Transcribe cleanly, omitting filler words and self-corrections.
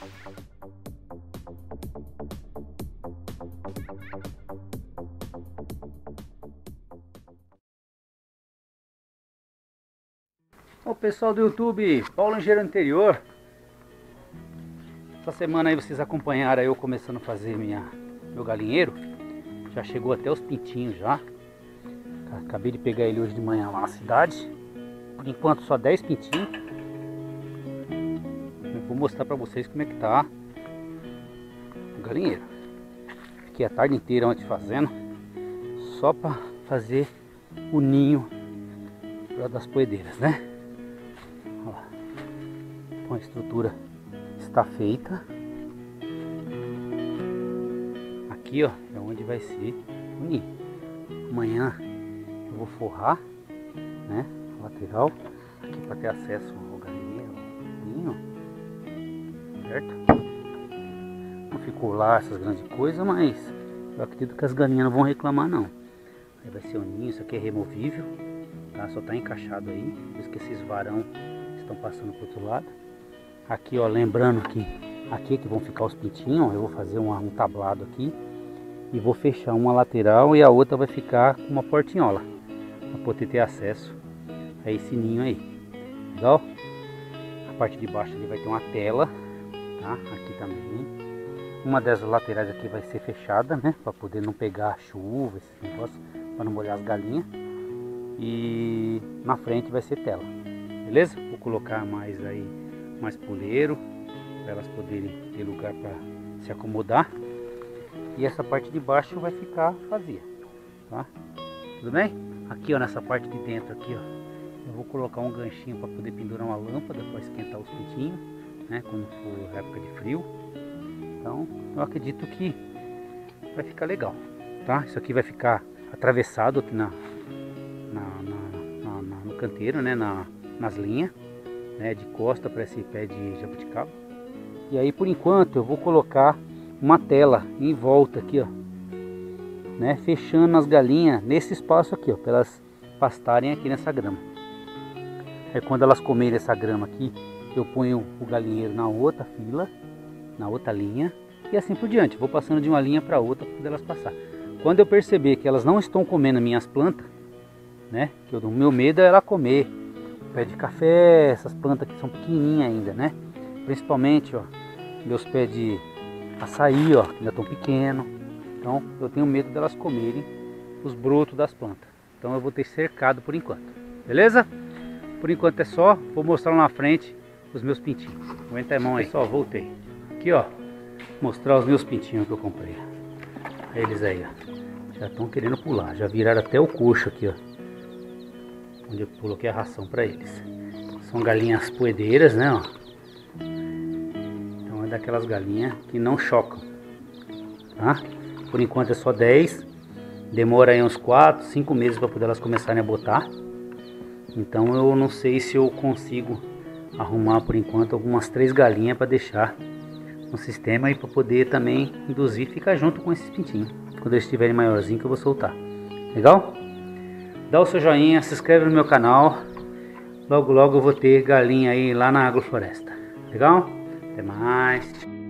Ô pessoal do YouTube, Paulo Engenheiro Interior. Essa semana aí vocês acompanharam eu começando a fazer meu galinheiro. Já chegou até os pintinhos já. Acabei de pegar ele hoje de manhã lá na cidade. Por enquanto só 10 pintinhos. Eu vou mostrar pra vocês como é que tá o galinheiro. Fiquei a tarde inteira ontem fazendo, só pra fazer o ninho das poedeiras, né? Olha lá. Então a estrutura está feita. Aqui ó, é onde vai ser o ninho. Amanhã eu vou forrar, né, a lateral aqui para ter acesso ao galinheiro, ao ninho, certo? Não ficou lá essas grandes coisas, mas eu acredito que as galinhas não vão reclamar não. Aí vai ser o ninho, isso aqui é removível, tá? Só tá encaixado aí, por isso que esses varão estão passando pro outro lado. Aqui ó, lembrando que aqui é que vão ficar os pintinhos, ó, eu vou fazer um tablado aqui e vou fechar uma lateral e a outra vai ficar com uma portinhola para poder ter acesso a esse ninho aí. Legal? A parte de baixo ali vai ter uma tela, tá? Aqui também. Uma das laterais aqui vai ser fechada, né? Para poder não pegar chuva, esses negócios, para não molhar as galinhas. E na frente vai ser tela. Beleza? Vou colocar mais aí, mais poleiro, para elas poderem ter lugar para se acomodar. E essa parte de baixo vai ficar vazia, tá? Tudo bem? Aqui ó, nessa parte de dentro aqui ó, eu vou colocar um ganchinho para poder pendurar uma lâmpada para esquentar os pintinhos, né? Quando for época de frio. Então eu acredito que vai ficar legal, tá? Isso aqui vai ficar atravessado aqui no canteiro, né? Nas linhas, né? De costa para esse pé de jabuticaba. E aí por enquanto eu vou colocar uma tela em volta aqui ó, né? Fechando as galinhas nesse espaço aqui ó, para elas pastarem aqui nessa grama. Aí quando elas comerem essa grama aqui, eu ponho o galinheiro na outra fila, na outra linha e assim por diante. Vou passando de uma linha para outra para elas passar. Quando eu perceber que elas não estão comendo minhas plantas, né? Que o meu medo é ela comer pé de café, essas plantas que são pequenininhas ainda, né? Principalmente ó, meus pés de açaí ó, que ainda estão pequenos. Então eu tenho medo delas comerem os brotos das plantas. Então eu vou ter cercado por enquanto. Beleza? Por enquanto é só. Vou mostrar lá na frente os meus pintinhos. Aguenta a mão aí. Pessoal, voltei. Aqui ó, mostrar os meus pintinhos que eu comprei. Eles aí ó, já estão querendo pular. Já viraram até o coxo aqui ó, onde eu coloquei a ração para eles. São galinhas poedeiras, né ó. Então é daquelas galinhas que não chocam, tá? Por enquanto é só 10. Demora aí uns 4, 5 meses para poder elas começarem a botar. Então eu não sei se eu consigo arrumar por enquanto algumas 3 galinhas para deixar no sistema e para poder também induzir e ficar junto com esses pintinhos. Quando eles estiverem maiorzinhos que eu vou soltar. Legal? Dá o seu joinha, se inscreve no meu canal. Logo logo eu vou ter galinha aí lá na agrofloresta. Legal? Até mais.